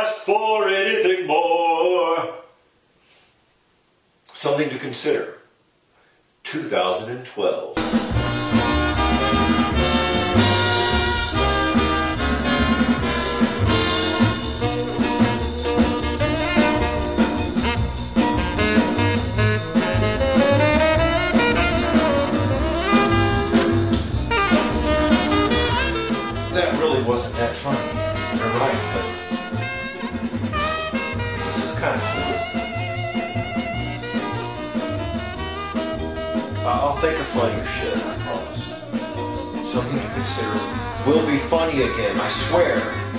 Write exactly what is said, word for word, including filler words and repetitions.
ask for anything more. Something to consider. two thousand twelve. That really wasn't that funny. You're right, but this is kind of cool. Uh, I'll think of funnier shit, I promise. Something to consider. We'll be funny again, I swear.